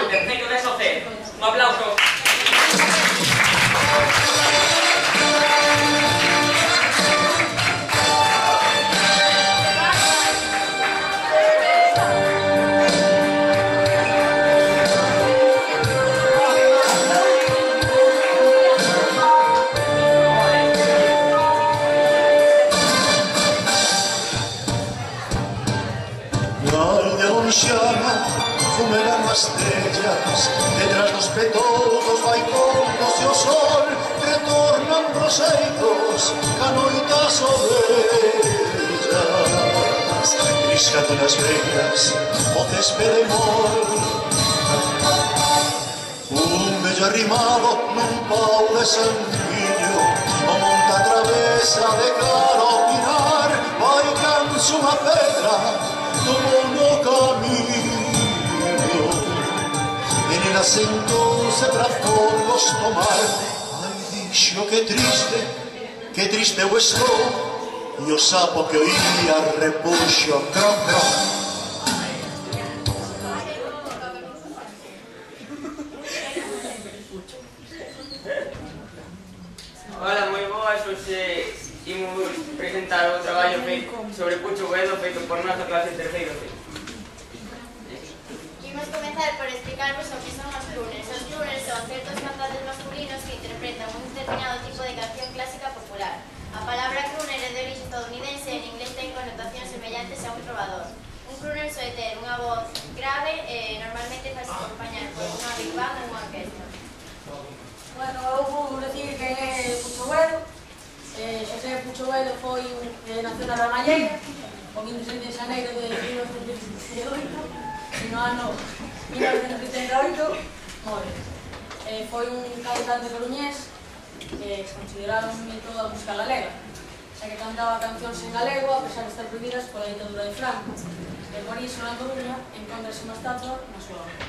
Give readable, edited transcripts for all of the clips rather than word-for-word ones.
o terceiro de Socero. Un aplauso. Fumeran as estrellas, detrás dos petoucos vai contos e o sol retornan roseiros, canoitas ovellas, riscate nas vegas, o céspede mol. Un bello arrimado nun pau de sanguiño, o monta travesa de cara ao pinar, vai canso unha pedra, tomou no camiño. Sentóuse pra fogos tomar. Ai, dixo, que triste eu estou, e o sapo que oía repuxo, croc, croc. Hola, moi boas, hoxe imos presentar o traballo sobre Pucho Boedo feito por nosa clase de terceiro C. Imos comezar por explicarvos o que son os crooners. Os crooners son certos cantantes masculinos que interpretan un determinado tipo de canción clásica popular. A palabra crooner é de origen estadounidense e en inglés ten connotacións semellantes a un trovador. Un crooner soe ter unha voz grave e normalmente faz acompañar por unha big band ou unha orquesta. Bueno, eu vou dicir que é Pucho Boedo. Xosé Pucho Boedo foi naceu na Ramalleira o 26 de xaneiro de 1938. No ano 1938 more. Foi un cantante coruñés que se consideraba un mito da música galega, xa que cantaba cancións en galego a pesar de estar prohibidas pola ditadura de Franco. E por iso na Coruña encontrase unha estatua na súa obra.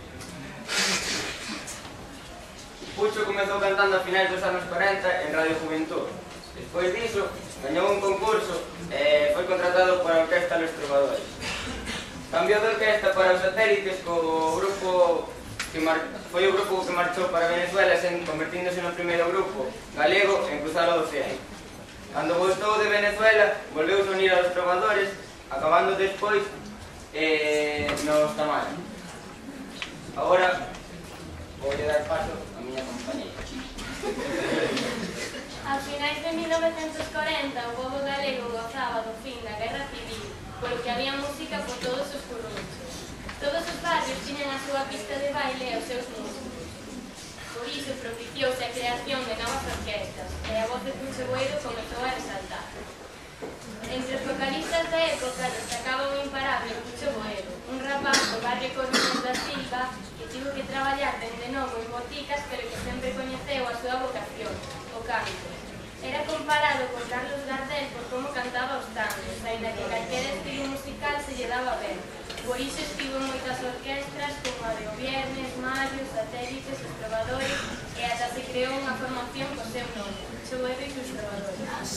Pucho comezou cantando a finais dos anos 40 en Radio Juventud. Despois diso, gañou un concurso e foi contratado por a Orquesta Los Trovadores. Cambiou de orquesta para os satélites co grupo que foi o grupo que marchou para Venezuela convertíndose no primeiro grupo galego en cruzar o océano. Cando voltou de Venezuela, volveuse a unir aos trovadores, acabando despois nos Tamara. Agora vou dar paso a miña compañera. A finais de 1940, o pobo galego gozaba do fin da Guerra Civil, polo que había música por todos os currunchos. Todos os barrios tiñan a súa pista de baile e os seus músicos. Por iso propiciouse a creación de novas orquestas e a voz de Pucho Boedo comezou a resaltar. Entre os vocalistas da época destacaba o imparable Pucho Boedo, un rapaz do barrio Coruñés da Silva que tivo que traballar dende novo en boticas pero que sempre coñeceu a súa vocación, o canto. Era comparado con Carlos Gardel por como cantaba os tangos, aínda que calquera estilo musical se lle daba ben. Por iso estivo en moitas orquestras como a de O Viernes, Mayo, Satélites, Os Trovadores e ata se creou unha formación co seu nome, Pucho Boedo e os Trovadores.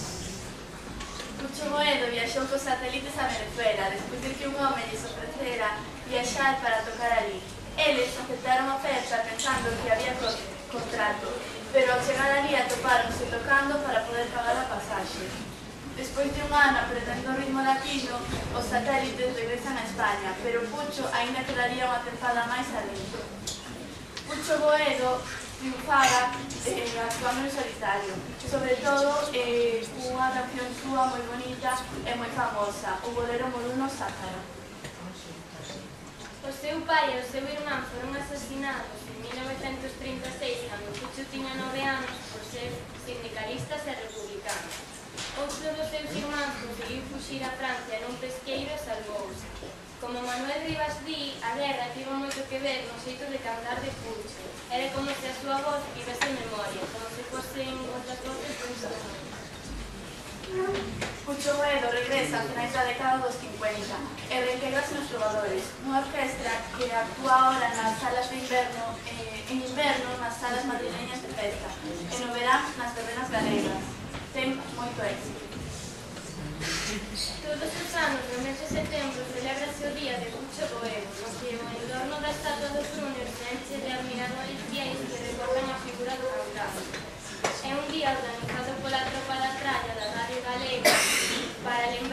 Pucho Boedo viaxou cos Satélites a Venezuela despois de que un home lles ofrecera viaxar para tocar ali. Eles aceptaron a oferta pensando que había contrato, pero ao chegar ali atopáronse tocando para poder pagar a pasaxe. Despois de un ano apretando o ritmo latino, os Satélites regresan a España, pero Pucho aínda quedaría unha tempada máis ali. Pucho Boedo triunfaba actuando en solitario, sobre todo unha canción súa moi bonita e moi famosa, o bolero Moruno Sáhara. O seu pai e o seu irmán foron asasinados en 1936 cando Pucho tiña 9 anos por ser sindicalistas e republicanos. Outro dos seus irmáns conseguiu fuxir a Francia nun pesqueiro e salvouse. Como Manuel Rivas di, a guerra tivo moito que ver no xeito de cantar de Pucho. Era como se a súa voz tivese memoria, como se fosen outras voces dun ser humano. Pucho Boedo regresa a finais da década dos 50 e reintegrase nos Trovadores, unha orquestra que actúa ahora nas salas de inverno, en inverno nas salas madrileñas de festa, e no verán nas terrenas galegas. Ten moito éxito. Todos os anos, no mes de setembro, celebrase o Día de Pucho Boedo, no que o entorno da estatua do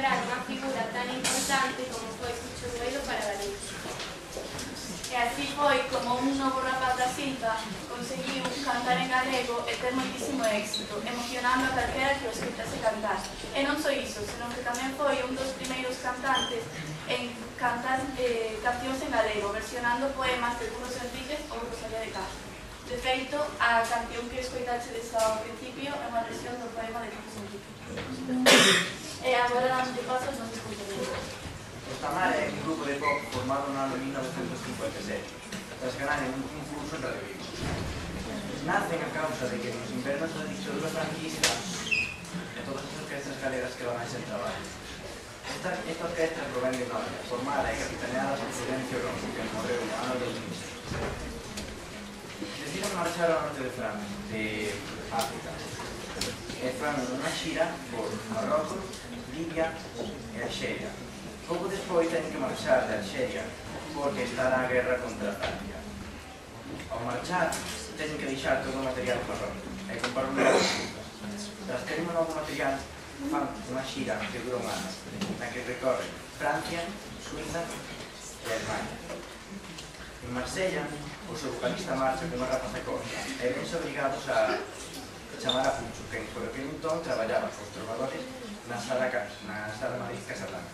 crear unha figura tan importante como foi Pucho Boedo para Galicia. E así foi como un novo rapaz da Silva conseguiu cantar en galego e ter moitísimo éxito, emocionando a calquera que o escoitase cantar. E non só iso, senón que tamén foi un dos primeiros cantantes en cantar cancións en galego, versionando poemas de Curros Enríquez ou Rosalía de Castro. De feito, a canción que escoitaxe ao principio é unha versión do poema de Curros Enríquez. E agora damos de paso aos nosos compañeros. Os Tamara é un grupo de pop formado no ano 1957, tras ganar un concurso en Radio Vigo. Nacen a causa de que nos invernos da dictadura franquista e todas as orquestras galegas que van a ese traballo. Esta orquestra provén de Noia, formada e capitaneada por Prudencio Romo, que morreu no ano 2006. Decidiron marchar ao norte de África e foron unha xira por Marrocos, Libia e Alxeria. Pouco despois teñen que marchar de Alxeria porque estará a guerra contra Francia. Ao marchar, teñen que deixar todo o material en Marrocos e comprar un novo. Tras ter un novo material, fan unha xira que dura un ano, na que recorren Francia, Suiza e Alemania. En Marsella, o seu vocalista marcha con unha rapaza corta e vense obrigados a chamar a Pucho, que por aquel entón traballaba cos trovadores na sala Madrid Casablanca.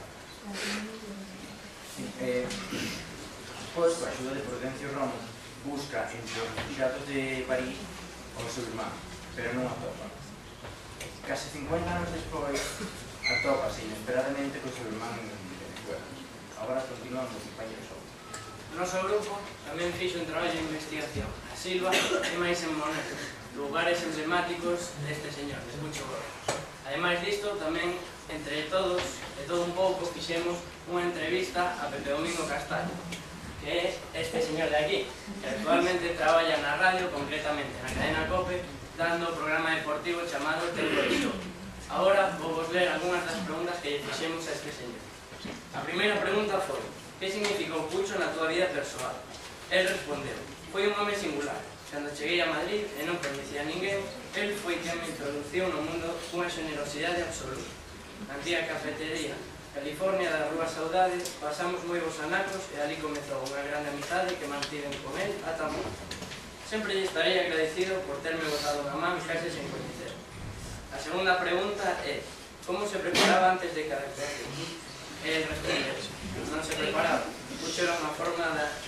Despois, coa axuda de Prudencio Romo, busca entre os retirados de París o seu irmán, pero non atopa. Case 50 anos despois, atópase inesperadamente co seu irmán en Venezuela. Agora continuamos os compañeros outros. O noso grupo tamén fixo un traballo de investigación. A Silva e máis en Monedo, lugares emblemáticos deste señor, de Pucho Boedo. Ademais disto, tamén, entre todos, de todo un pouco, fixemos unha entrevista a Pepe Domingo Castaño, que é este señor de aquí, que actualmente traballa na radio, concretamente na cadena COPE, dando o programa deportivo chamado Tempo de Show. Agora vou vos ler algunhas das preguntas que lle fixemos a este señor. A primeira pregunta foi: que significou Pucho na tua vida persoal? El respondeu: foi un home singular. Cando cheguei a Madrid e non coñecía a ninguén, el foi quen me introduciu no mundo cunha generosidade absoluta. Na antiga cafetería California da Rúa Saudade pasamos moi bons anacos e ali comezou unha grande amizade que mantiven con el ata moi. Sempre lle estarei agradecido por terme botado unha man case sen coñecer. A segunda pregunta é: como se preparaba antes de cada actuación? El respondeu: non se preparaba. Pucho era unha forza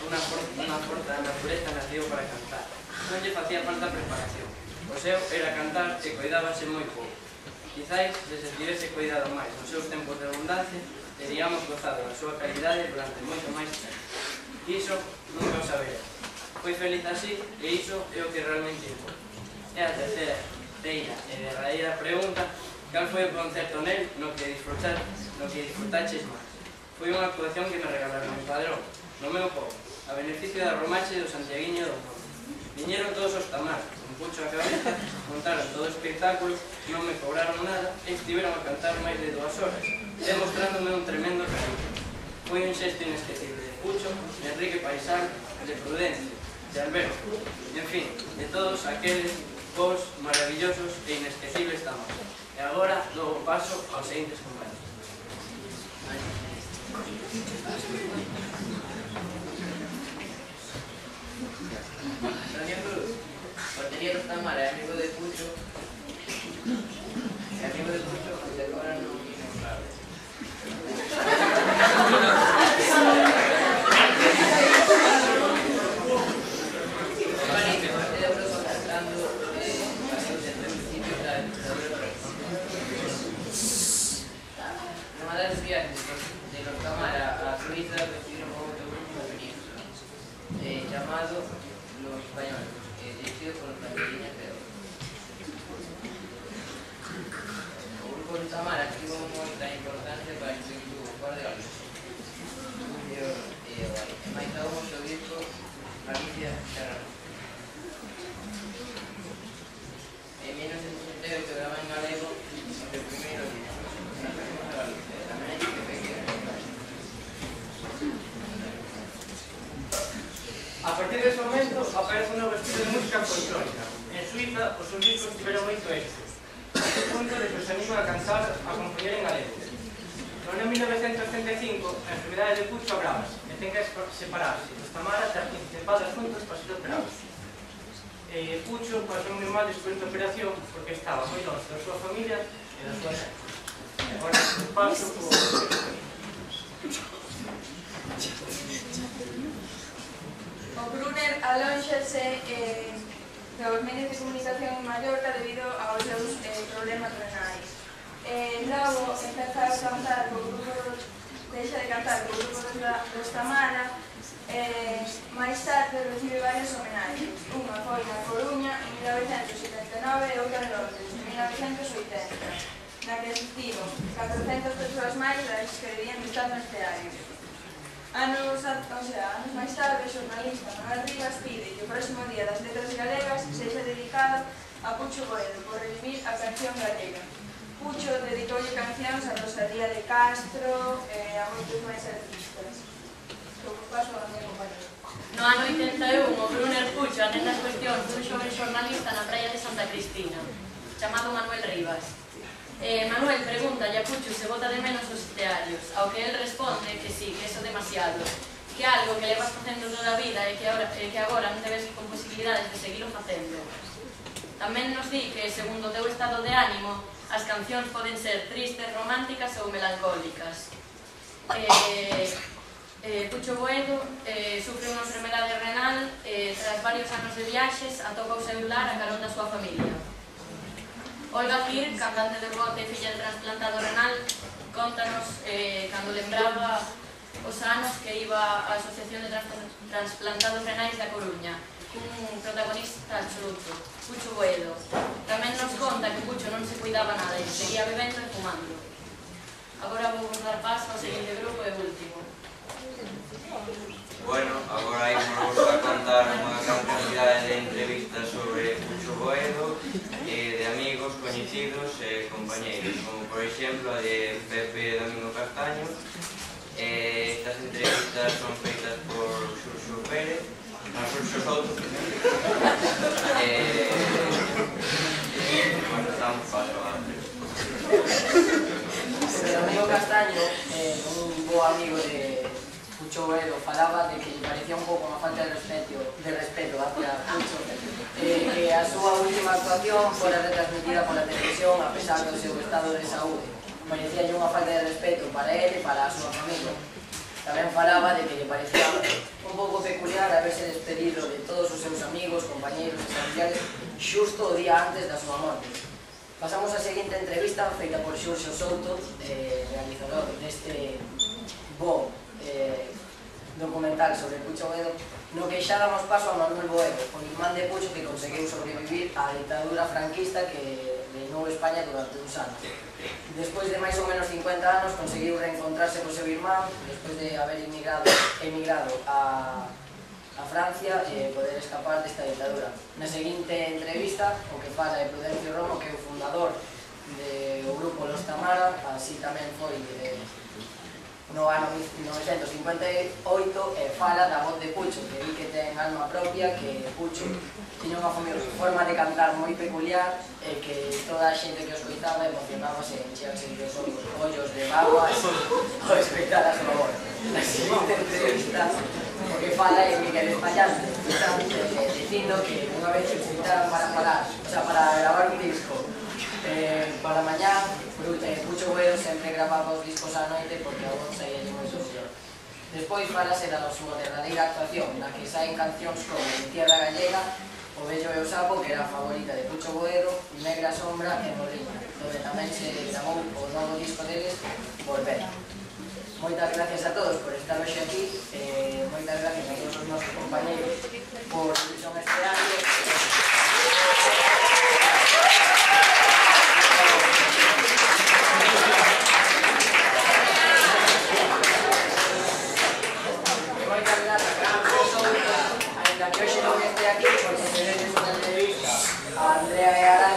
da natureza nacido para cantar. Non lle facía falta preparación. O seu era cantar e coidábase moi pouco. Quizáis, se se tivese coidado máis nos seus tempos de abundancia, teríamos gozado da súa calidade durante moito máis tempo. Iso nunca o saberá. Foi feliz así e iso é o que realmente importa. E a terceira e derradeira pregunta: cal foi o concerto nel no que disfrutaches máis? Foi unha actuación que me regalaron en Padrón, no meu povo, a beneficio da Romache do Santiaguiño do Monte. Viñeron todos os Tamar, con Pucho a cabeza, montaron todo o espectáculo, non me cobraron nada e estiveron a cantar máis de 2 horas, demostrándome un tremendo cariño. Foi un xesto inesquecible de Pucho, de Enrique Paisán, de Prudencio, de Alberto, en fin, de todos aqueles vos maravillosos e inesquecibles Tamar. E agora dou o paso aos seguintes compañeros. Antonio Cruz, batería dos Tamar, é amigo de Pucho. É amigo de Pucho, até agora non sabe. Juanito, este de Europa cantando desde el principio da dictadura. Nunha das viajes de los Tamar a Suiza recibieron outro grupo de llamado Los Españoles, dirigido por los Franquiliñas de Oro. O grupo de Tamar tivo moita importancia para o espírito fora de Galicia. E máis aún o seu disco Galicia Terra. En 1968 graba en galego o seu primeiro disco, Nos Venimos a Galicia, tamén hai que pequeno. A partir dese momento aparece un novo estilo de música folclórica. En Suiza, os seus discos tiveron moito éxito, a punto de que os anima a cantar a compoñer en galego. No ano 1935, a enfermedade de Pucho agrávase e ten que separarse dos Tamara tras participadas juntos para ser operados. Pucho pasou moi mal despois da operación porque estaba moi longe da súa familia e da súa neta. Agora paso por... O Brunner alónxase dos medios de comunicación en Mallorca debido aos seus problemas renais. Logo empeza a cantar co grupo, deixa de cantar co grupo dos Tamara, máis tarde recibe varias homenaxes. Unha foi na Coruña en 1979 e outra en Londres en 1980, na que asistiron 400 persoas máis das que debían estar no escenario. Anos máis tarde, o xornalista Manuel Rivas pide que o próximo Día das Letras Galegas sexa dedicado a Pucho Boedo por revivir a canción galega. Pucho dedicoulle cancións a Rosalía de Castro e a moitos máis artistas. Paso a mi compañero. No ano 81, o Brunner Pucho atende as cuestións dun xoven xornalista na praia de Santa Cristina, chamado Manuel Rivas. Manuel preguntalle a Pucho se bota de menos os tearios, ao que el responde que sí, que eso demasiado, que algo que levas facendo toda a vida e que agora non te ves con posibilidades de seguilo facendo. Tamén nos di que, segundo o teu estado de ánimo, as cancións poden ser tristes, románticas ou melancólicas. Pucho Boedo sufre unha enfermedade renal tras varios anos de viaxes atopa o seu lar a carón da súa familia. Olga Gir, cantante de Bote e filla de trasplantado renal, contanos cando lembraba os anos que iba á Asociación de Transplantados Renais da Coruña, cun protagonista absoluto, Pucho Boedo. Tamén nos conta que Pucho non se cuidaba nada e seguía bebendo e fumando. Agora vou dar paso ao seguinte grupo e último. Bueno, agora ímonos a contar unha gran cantidade de entrevistas sobre Pucho Boedo de amigos, coñecidos e compañeiros, como por exemplo a de Pepe Domingo Castaño. Estas entrevistas son feitas por Xurxo Pérez, non Xurxo Souto. Bueno, estamos paso antes. Domingo Castaño, un bo amigo de Pucho Boedo, falaba de que lle parecía un pouco unha falta de respeto hacia Pucho, que a súa última actuación fora retransmitida pola televisión a pesar do seu estado de saúde. Parecía unha falta de respeto para ele e para a súa familia. Tamén falaba de que lle parecía un pouco peculiar haberse despedido de todos os seus amigos, compañeiros e familiares xusto o día antes da súa morte. Pasamos a seguinte entrevista feita por Xurxo Souto, realizador deste bo documental sobre Pucho Boedo, no que xa damos paso a Manuel Boedo, o irmán de Pucho que conseguiu sobrevivir á ditadura franquista que reinou España durante uns anos. Despois de máis ou menos 50 anos conseguiu reencontrarse co seu irmán despois de haber emigrado a Francia e poder escapar desta ditadura. Na seguinte entrevista, o que fala é Prudencio Romo, que é o fundador do grupo Los Tamara, así tamén foi no ano 1958, fala da voz de Pucho, que di que ten alma propia, que Pucho tiña unha forma de cantar moi peculiar e que toda a xente que o escoitaba emocionábase e enchearse os ollos de baba ao escoitar a súa voz. Na seguinte entrevista, o que fala é Miguel Espallante, dicindo que unha vez se juntaron para gravar un disco para mañá, Pucho Boedo sempre grababa os discos á noite porque a voz saíalle moi mellor. Despois falase da súa derradeira actuación, na que saen cancións como En Tierra Gallega, O Bello e o Sapo, que era a favorita de Pucho Boedo, Negra Sombra e Morriña, donde tamén se gravou o novo disco deles, Volver. Moitas gracias a todos por estar hoxe aquí, moitas gracias a todos os nosos compañeros por son este año. Ainda que hoxe non este aquí, porque tenedes unha entrevista a Andrea e a